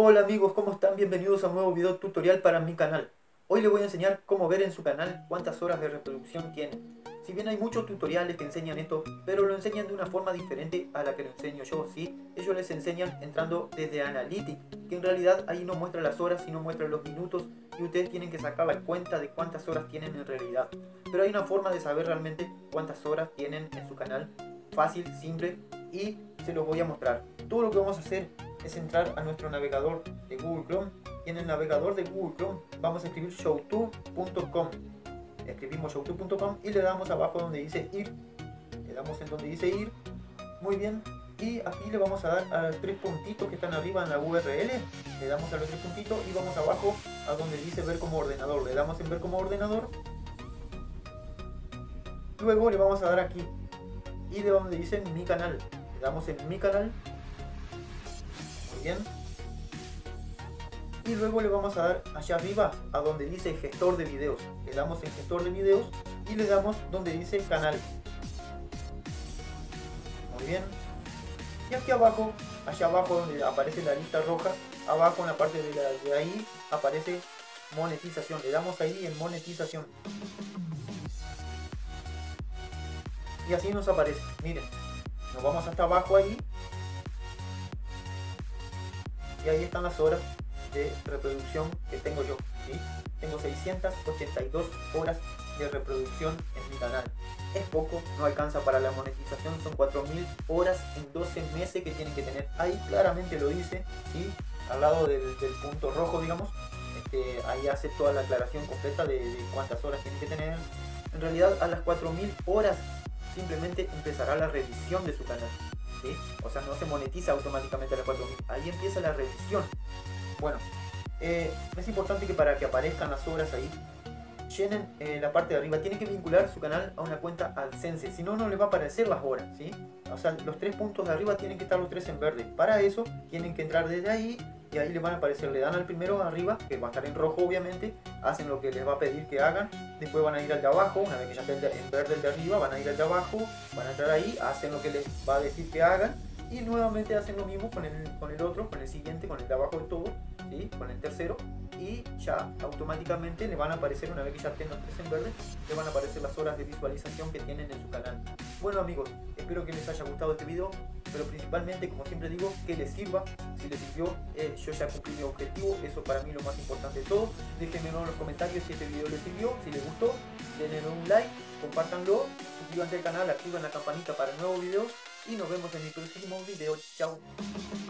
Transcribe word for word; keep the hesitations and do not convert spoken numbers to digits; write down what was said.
Hola amigos, ¿cómo están? Bienvenidos a un nuevo video tutorial para mi canal. Hoy les voy a enseñar cómo ver en su canal cuántas horas de reproducción tiene. Si bien hay muchos tutoriales que enseñan esto, pero lo enseñan de una forma diferente a la que lo enseño yo, ¿sí? Ellos les enseñan entrando desde Analytics, que en realidad ahí no muestra las horas, sino muestra los minutos, y ustedes tienen que sacar la cuenta de cuántas horas tienen en realidad. Pero hay una forma de saber realmente cuántas horas tienen en su canal, fácil, simple, y se los voy a mostrar. Todo lo que vamos a hacer es entrar a nuestro navegador de Google Chrome, y en el navegador de Google Chrome vamos a escribir showtube punto com. Escribimos showtube punto com y le damos abajo donde dice ir, le damos en donde dice ir, muy bien, y aquí le vamos a dar a los tres puntitos que están arriba en la U R L, le damos a los tres puntitos y vamos abajo a donde dice ver como ordenador, le damos en ver como ordenador, luego le vamos a dar aquí y de donde dice mi canal, le damos en mi canal, muy bien, y luego le vamos a dar allá arriba a donde dice gestor de videos, le damos en gestor de videos y le damos donde dice canal, muy bien, y aquí abajo, allá abajo donde aparece la lista roja, abajo en la parte de, la, de ahí aparece monetización, le damos ahí en monetización y así nos aparece, miren, nos vamos hasta abajo ahí y ahí están las horas de reproducción que tengo yo, ¿sí? Tengo seiscientas ochenta y dos horas de reproducción en mi canal. Es poco, no alcanza para la monetización, son cuatro mil horas en doce meses que tienen que tener. Ahí claramente lo dice, ¿sí? Al lado del, del punto rojo, digamos, este, ahí hace toda la aclaración completa de, de cuántas horas tienen que tener. En realidad a las cuatro mil horas simplemente empezará la revisión de su canal, ¿sí? O sea, no se monetiza automáticamente a las cuatro mil, ahí empieza la revisión. Bueno, eh, es importante que para que aparezcan las horas ahí, llenen eh, la parte de arriba. Tienen que vincular su canal a una cuenta AdSense, si no, no les va a aparecer las horas, ¿sí? O sea, los tres puntos de arriba tienen que estar los tres en verde. Para eso, tienen que entrar desde ahí y ahí les van a aparecer. Le dan al primero arriba, que va a estar en rojo obviamente, hacen lo que les va a pedir que hagan. Después van a ir al de abajo, una vez que ya esté en verde el de arriba, van a ir al de abajo, van a entrar ahí, hacen lo que les va a decir que hagan. Y nuevamente hacen lo mismo con el, con el otro, con el siguiente, con el de abajo de todo, ¿sí? Con el tercero, y ya automáticamente le van a aparecer, una vez que ya estén los tres en verde, le van a aparecer las horas de visualización que tienen en su canal. Bueno amigos, espero que les haya gustado este video, pero principalmente, como siempre digo, que les sirva. Si les sirvió, eh, yo ya cumplí mi objetivo, eso para mí es lo más importante de todo. Déjenme en los comentarios si este video les sirvió, si les gustó, denle un like, compártanlo, suscríbanse al canal, activen la campanita para nuevos videos y nos vemos en mi próximo video. Chao.